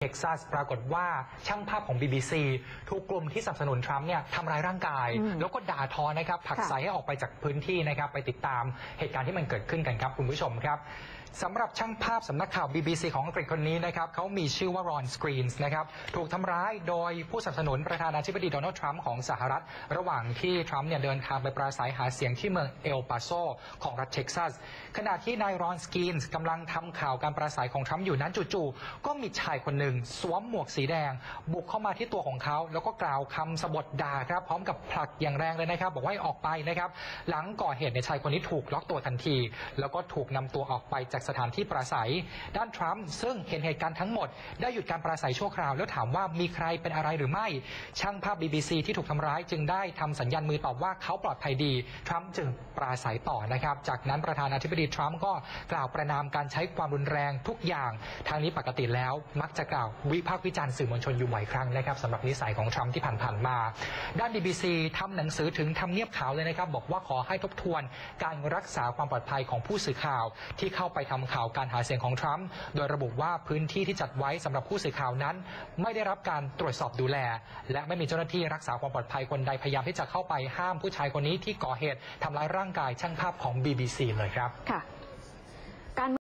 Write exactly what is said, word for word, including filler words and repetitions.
เท็กซัสปรากฏว่าช่างภาพของ บี บี ซี ถูกกลุ่มที่สนับสนุนทรัมป์เนี่ยทำร้ายร่างกายแล้วก็ด่าทอนะครับผลักไสให้ออกไปจากพื้นที่นะครับไปติดตามเหตุการณ์ที่มันเกิดขึ้นกันครับคุณผู้ชมครับสำหรับช่างภาพสำนักข่าว บี บี ซี ของอังกฤษคนนี้นะครับเขามีชื่อว่ารอนสกรีนส์นะครับถูกทำร้ายโดยผู้สนับสนุนประธานาธิบดีโดนัลด์ทรัมป์ของสหรัฐระหว่างที่ทรัมป์เนี่ยเดินทางไปปราศัยหาเสียงที่เมืองเอลปาโซของรัฐเท็กซัสขณะที่นายรอนสกรีนส์กำลังทำข่าวการปราศัยของทรัมป์อยู่นั้นจู่ๆก็มีชายคนหนึ่งสวมหมวกสีแดงบุกเข้ามาที่ตัวของเขาแล้วก็กล่าวคำสบถด่าครับพร้อมกับผลักอย่างแรงเลยนะครับบอกว่าให้ออกไปนะครับหลังก่อเหตุในชายคนนี้ถูกล็อกตัวทันทีแล้วก็ถูกนำตัวออกไปจากสถานที่ปราศัยด้านทรัมป์ซึ่งเห็นเหตุการณ์ทั้งหมดได้หยุดการปราศัยชั่วคราวแล้วถามว่ามีใครเป็นอะไรหรือไม่ช่างภาพ บี บี ซี ที่ถูกทำร้ายจึงได้ทำสัญญาณมือตอบว่าเขาปลอดภัยดีทรัมป์จึงปราศัยต่อนะครับจากนั้นประธานาธิบดีทรัมป์ก็กล่าวประณามการใช้ความรุนแรงทุกอย่างทางนี้ปกติแล้วมักจะกล่าววิพากษ์วิจารณ์สื่อมวลชนอยู่บ่อยครั้งนะครับสำหรับนิสัยของทรัมป์ที่ผ่านๆมาด้าน บี บี ซี ทำหนังสือถึงทำเนียบขาวเลยนะครับบอกว่าขอให้ทบทวนการรักษาความปลอดภัยของผู้สื่อข่าวที่เข้าไปทำข่าวการหาเสียงของทรัมป์โดยระบุว่าพื้นที่ที่จัดไว้สำหรับผู้สื่อข่าวนั้นไม่ได้รับการตรวจสอบดูแลและไม่มีเจ้าหน้าที่รักษาความปลอดภัยคนใดพยายามที่จะเข้าไปห้ามผู้ชายคนนี้ที่ก่อเหตุทำร้ายร่างกายช่างภาพของ บี บี ซี เลยครับค่ะ